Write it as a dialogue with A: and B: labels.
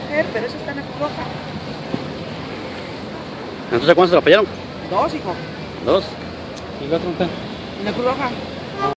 A: mujer, pero esa está en la Cruz Roja.
B: ¿Entonces cuántos se lo apoyaron?
A: 2, hijo.
B: 2.
C: ¿Y el otro está?
A: En la Cruz Roja.